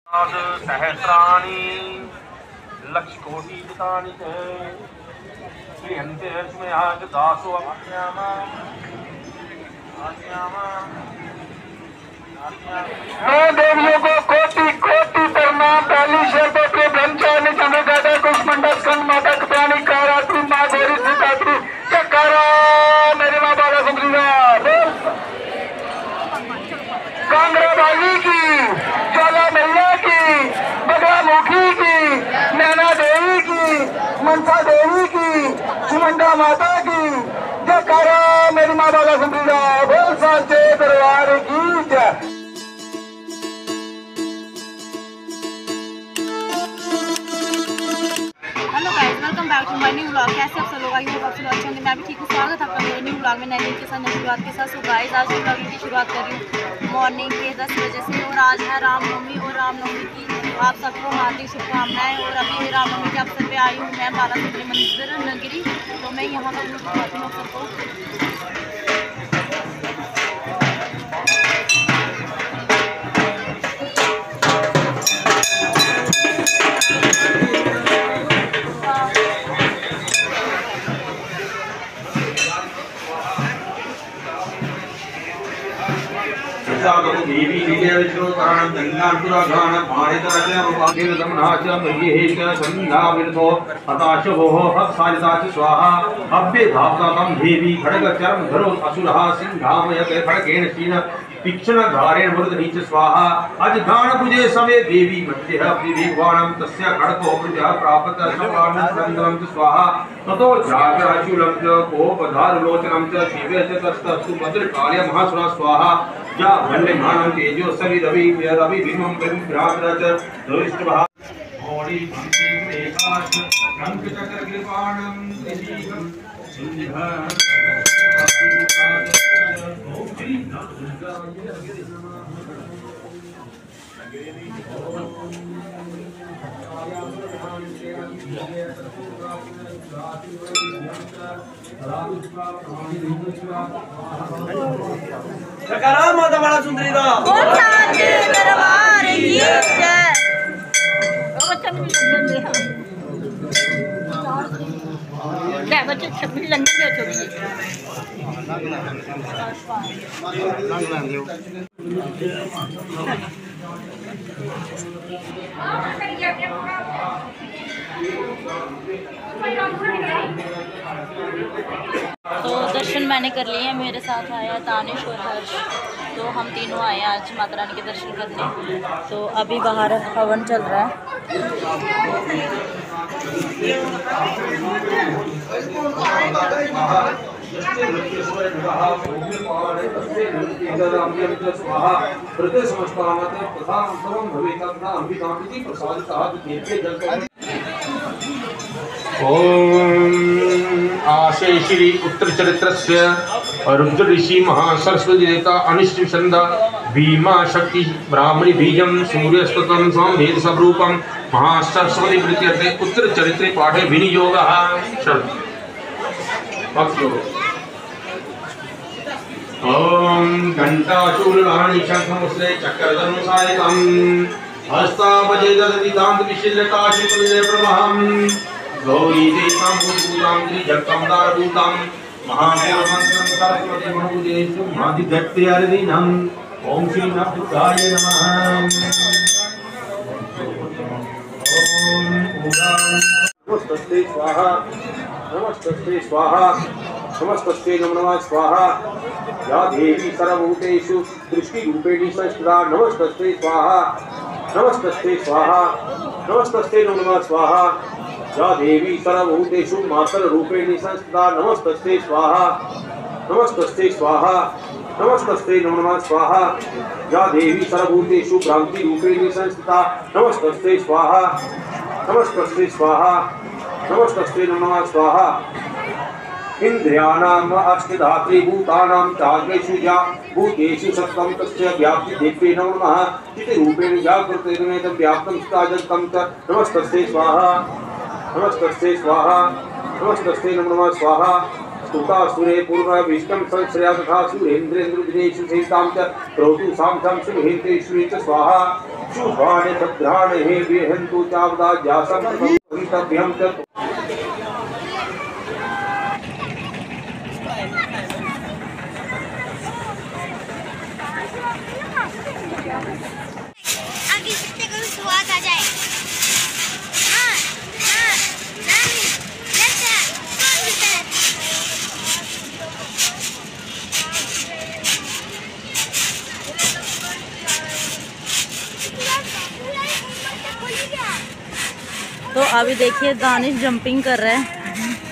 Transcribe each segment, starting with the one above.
सहस्राणि लक्षकोटिजितानि च श्रीहन्ते अस्मै आज दासो नौ देवियों को कोटि कोटि प्रणाम। पहली शर्तों के ब्रह्मचारी समय दादा कुछ मंडल संग माता कप्यानी कारात्री माँ गौरी सीतात्री चकारा मेरी माँ बाला सुंदरी कांगड़ा बाली की, ज्वाला मैया की, बगला मुखी की, नैना देवी की, मनसा देवी की, सुमंडा माता की जयकारा मेरी माँ बाला सुंदरी बोल साचे दरबार की जय। Hello guys, welcome back to my new vlog. कैसे आप सब लोग? आई होप आप सब अच्छे होंगे। मैं भी ठीक हूँ। स्वागत है आपका मेरे न्यू व्लॉग में, नए दिन के साथ, नई शुरुआत के साथ। सो गाइस, आज व्लॉग की शुरुआत कर रही हूँ मॉर्निंग के 10 बजे से। और आज है रामनवमी, और रामनवमी की आप सबको हार्दिक शुभकामनाएं। और अभी रामनवमी के अवसर पे आई हूँ मैं बाला सुंदरी मंदिर नगरी। तो मैं यहाँ पर दिखाती हूँ सबको। देवी लीला विष्णुकारण गंगापुराघान पाणितरचन दमनाच मय्येश संध्याविरतो हताशवोः हत्सारिताच स्वाहा अभ्ये धावतां देवी खड्गचर्म धरो असुरः सिंहामयते खड्गेन शीन तीक्ष्ण धारेण मृदनीच स्वाहा अजघान भुजे समे देवी मध्यः विवेकवाणं तस्य खड्गो भुजः प्रापत समानंदं च स्वाहा ततो जागराशूलं च कोपधारुलोचनं च शिवे च तस्तस्तु भद्रकाल्य महासुरा स्वाहा या वल्लभानं तेजो सवि रवि रवि भीमं विभ्रातरच दुरिष्टभा ओडी भक्ति रेखाश रंग चक्र कृपाणं दिशीगं सिंह माता बाला सुंदरी दा दरबार की जय। क्या बच्चे 26 लंगन जो छोड़ी तो दर्शन मैंने कर लिए हैं। मेरे साथ आया तानिश और हर्ष। तो हम तीनों आए आज माता रानी के दर्शन करने। तो अभी बाहर हवन चल रहा है। ओम आशे श्री उत्तर चरित्रस्य रुद्र ऋषि महासरस्वती देवता अनिष्ट छंद भीमा शक्ति ब्राह्मणी बीजम सूर्यस्तुतं समवेद स्वरूपम महासरस्वती प्रीत्यर्थे उत्तर चरित्रे पाठे विनियोगः ओम घंटाशूलवाणी शंखमुस्ले चक्रधनुसायकम् हस्तावजे दधितांत विशिल्यकाशिकुले प्रभहम् गौरी देवां पूजां जगतं दारभूतां महादेवमन्त्रं सरस्वती महूदेषु मादिभक्त्यार्दिनम् ओम श्री नाथाय नमः। ओम नमस्ते स्वाहा नमस्ते स्वाहा नमस्ते नमः स्वाहा या देवी सर्वभूतेषु दृष्टिरूपेणी संस्थिता नमस्ते स्वाहा नमस्ते स्वाहा नमस्ते नमः स्वाहा या देवी सर्वभूतेषु मातर रूपेणी संस्थिता नमस्ते स्वाहा नमस्ते स्वाहा नमस्ते नमः स्वाहा या देवी सर्वभूतेषु भ्रांति रूपेणी संस्थिता नमस्ते स्वाहा नमस्ते स्वाहा नमस्ते नमः स्वाहा इंद्रियाणाम अष्टधात्री भूतानां चाग्रेषु या भूतेषु सत्त्वं तस्य व्याप्ति देवे नमः चित्त रूपेण जागृतेन व्याप्तं स्थाजन्तं च नमस्ते स्वाहा नमस्ते स्वाहा नमस्ते नमः स्वाहा स्तुता सुरे पूर्ण विष्णु संश्रया तथा सुरेन्द्रेन्द्र दिनेषु सहितां च क्रोधु सामथं शुभेन्द्रेषु च स्वाहा शुभानि भद्राणि हे विहन्तु चावदा जासं भवितव्यं च। आगे कितने को स्वाद आ जाए। हाँ, हाँ, नानी, चाचा, कौन जीता है? तो अभी देखिए दानिश जंपिंग कर रहा है।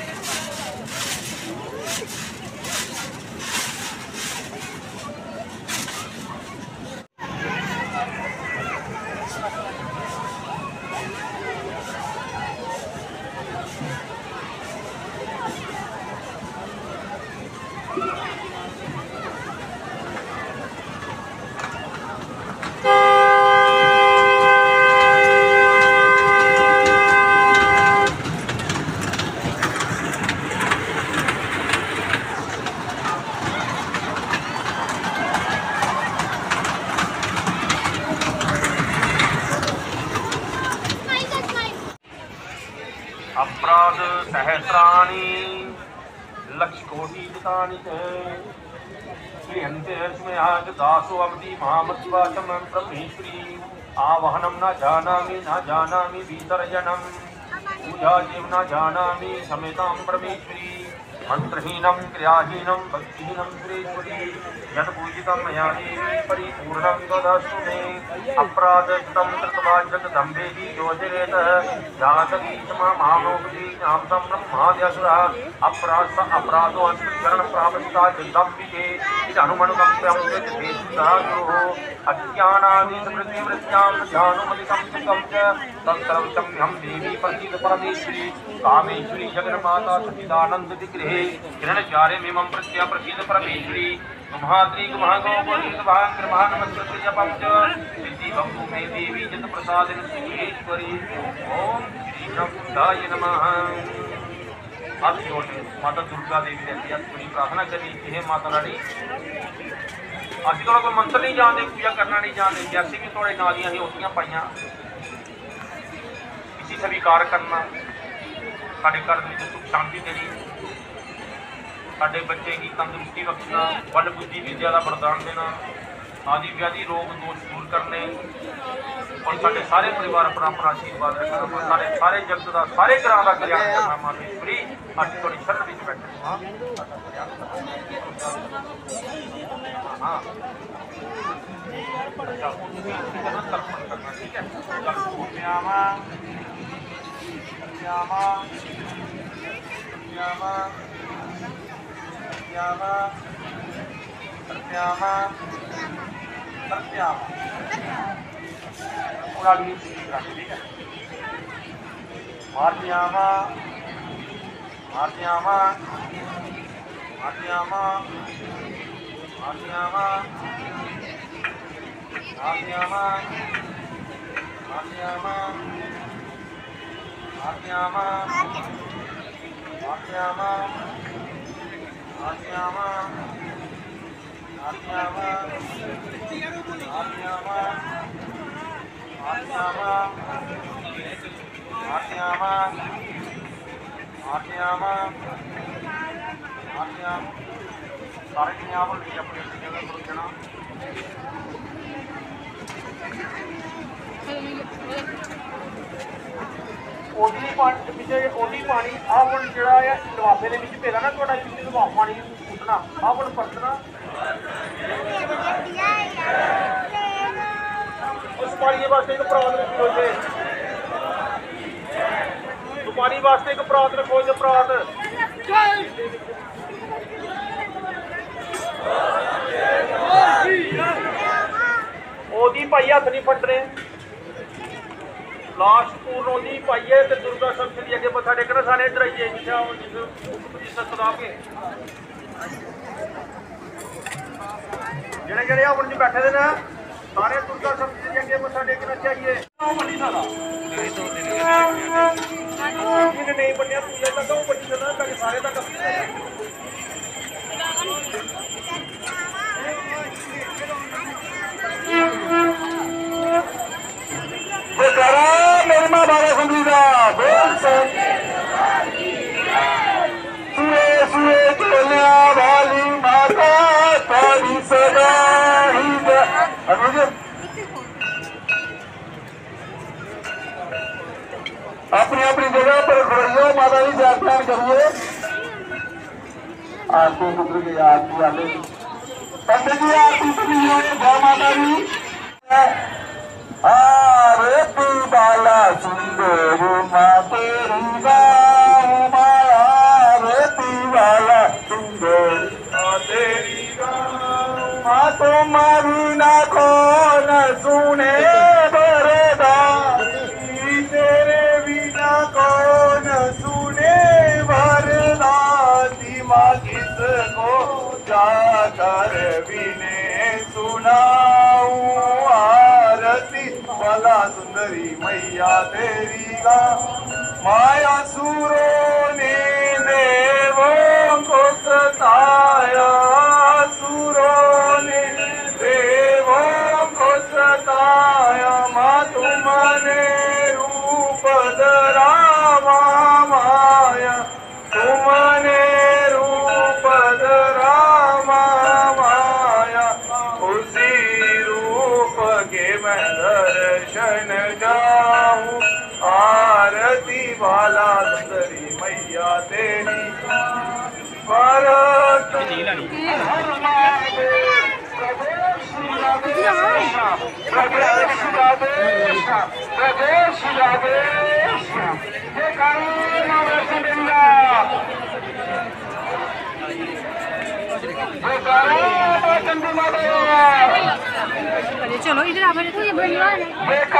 अपराध सहस्राणि लक्षकोटितानि च क्रियन्ते दासो अवधि महामत्वाचम ब्रह्मेश्वरी आवाहनं न जानामि विसर्जनं पूजा जीव न जानामि समेतां परमेश्वरी मंत्रहीनं क्रियाहीनं भक्तिहीनं सुरेश्वरी यत् पूजितं मया देवी परिपूर्णं ददास्तु मे अपराधं कृत्वा जगदम्बेहि योजयेत जातकी मानोपदी नामतं ब्रह्माद्यसुरा अपराधो अस्मरण प्रापस्ता जगदम्बिके इदनुमनुकम्प्यं देशुदागुरुः अज्ञानादि स्मृतिवृत्त्यां ध्यानुमदिकं सुखं च तत्सर्वं तम्यहं देवी प्रसीद परमेश्वरी कामेश्वरी जगन्माता सच्चिदानन्द विग्रहे किरणचारे मिमं प्रत्या प्रसीद परमेश्वरी गुम्हाद्री गुम्हागोपरीतभाग्रमहानमस्कृत्य जपं च सिद्धि बहू मे देवी जत प्रसादिन सिद्धेश्वरी ओम श्री नमः नमः। हाथ जोड़े माता दुर्गा देवी रहती है थोड़ी प्रार्थना करनी कि हे माता रानी अजकल कोई मंत्र नहीं जानते पूजा करना नहीं जानते जैसे भी थोड़े नालियां ही होतियां पाइयां इसी स्वीकार करना साढ़े घर में सुख शांति देनी साढ़े बच्चे की तंदुरुस्ती बख्शना बल बुद्धि विद्या का वरदान देना आदि व्याधि रोग दोष दूर करने और साढ़े सारे परिवार पर अपना आशीर्वाद रखना सारे सारे जगत का सारे ग्रह का कल्याण करना मातेश्वरी अज थोड़ी शरण में बैठे हाँ तर्पण करना ठीक है पूरा ठीक है मार्यामा मार्यामा मार्यामा मार्यामा मार्यामा मार्यामा मार्यामा मार्यामा मार्यामा मार्यामा मार्यामा मार्यामा मार्यामा मार्यामा मार्यामा सारे यहाँ पर अपनी जगह पर रखना ओडी पानी आप जो लिफाफे के भेजा ना थोड़ा लिफाफ पानी सुटना आप परतना सुपारी वास्ते एक परात रखो जे सुपारी वास्ते एक परात रखो जे परात ओदी भाई हथ नहीं फटने लास्ट पूर्ण ओदी पाइए तो दुर्गा सप्तमी अगे मत्था टेकना सारे इधर आइए सदा के जेड़े जेड़े अपन जी बैठे ना सारे दुर्गा सप्तमी अगे मत्था टेकना चाहिए नहीं बनया पूजा तक वो बनी सकता सारे तक जयकारा मेरी माँ बाबा सुंदरी दा बोल सुए सुए चलिया वाली माता तारी सदा ही अपनी अपनी जगह पर खड़ियो माता जी व्याख्यान करिए। आरती पुत्र की आरती वाले पंडित जी आरती सुनिए जय माता जी। आरती बाला सुंदर माँ तेरी गाँव माया आरती बाला सुंदर माँ तेरी गाँव माँ तुम्हारी ना कौन सुने बरदानी तेरे बिना कौन सुने बरदानी माँ किसको जाकर विने सुनाऊं आरती बाला सुंदरी मैया तेरी गा माया सुरों ने देवों को सताया सुरों ने देवों को सताया माँ तुमने रूप धरावा माया तुमने रूप धरावा माया उसी रूप के मैं दर्शन जाऊं आरती बाला सुंदरी मैया तेरी भारत प्रदेश चलो इधर आ बैठो ये बढ़िया है।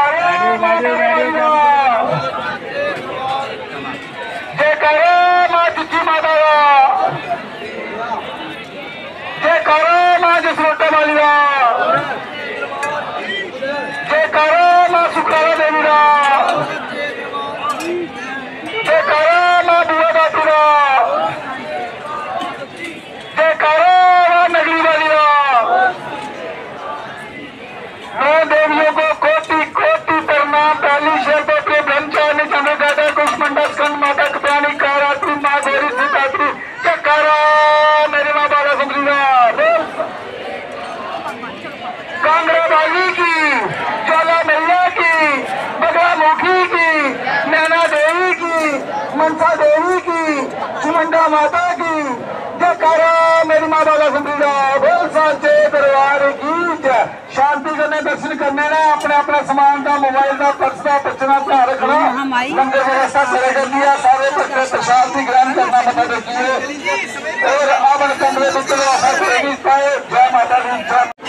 जयकारा माँ चिट्ठी माता जयकारा माँ जसरोटा वाली जयकारा माँ सुखारा देवी जयकारा माँ बुआ बाती जयकारा माँ नगरी वाली नौ देवियों को कोटि कोटि प्रणाम पहली शर्त के ब्रह्मचारी चंद्रगाटा कुष्मंडा स्कंद माता कप्यानी कारात्री माँ गौरी सिद्धात्री जयकारा मेरी माँ बाला सुंदरी कांगड़ा बाली की ज्वाला मैया की बगड़ा मुखी की नैना देवी की मनसा देवी की चुमुंडा माता की जयकारा मेरी माँ बाला सुंदरी बोल साचे दरबार की जय। शांति करने दर्शन करने ने अपने अपना सामान का मोबाइल का पर्स का बचना ध्यान रखना लंगर व्यवस्था खड़े कर दिया सारे बच्चे प्रसाद भी ग्रहण करना बता रखिए और अब कमरे में चलो जय माता दी।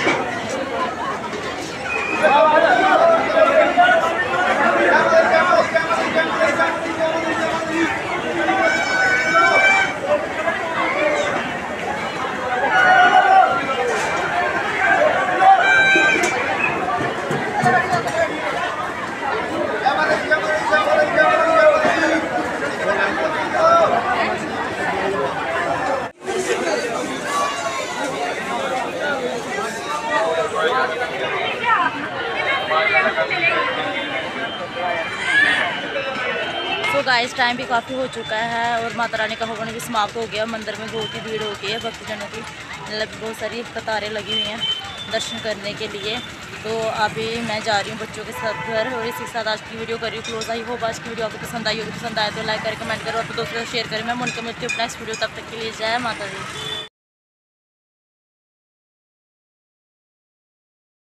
तो गाइस टाइम भी काफ़ी हो चुका है और माता रानी का हवन भी समाप्त हो गया। मंदिर में बहुत ही भीड़ होती है भक्तजनों की, मतलब बहुत सारी कतारें लगी हुई हैं दर्शन करने के लिए। तो अभी मैं जा रही हूँ बच्चों के साथ घर और इसी के साथ आज की वीडियो कर रही हूँ क्लोज। आई होप आज की वीडियो आपको पसंद आई होगी। पसंद आए तो लाइक करें, कमेंट करें और दोस्तों को शेयर करें। मैं उनके मिलती हूँ नेक्स्ट वीडियो, तब तक के लिए जय माता दी।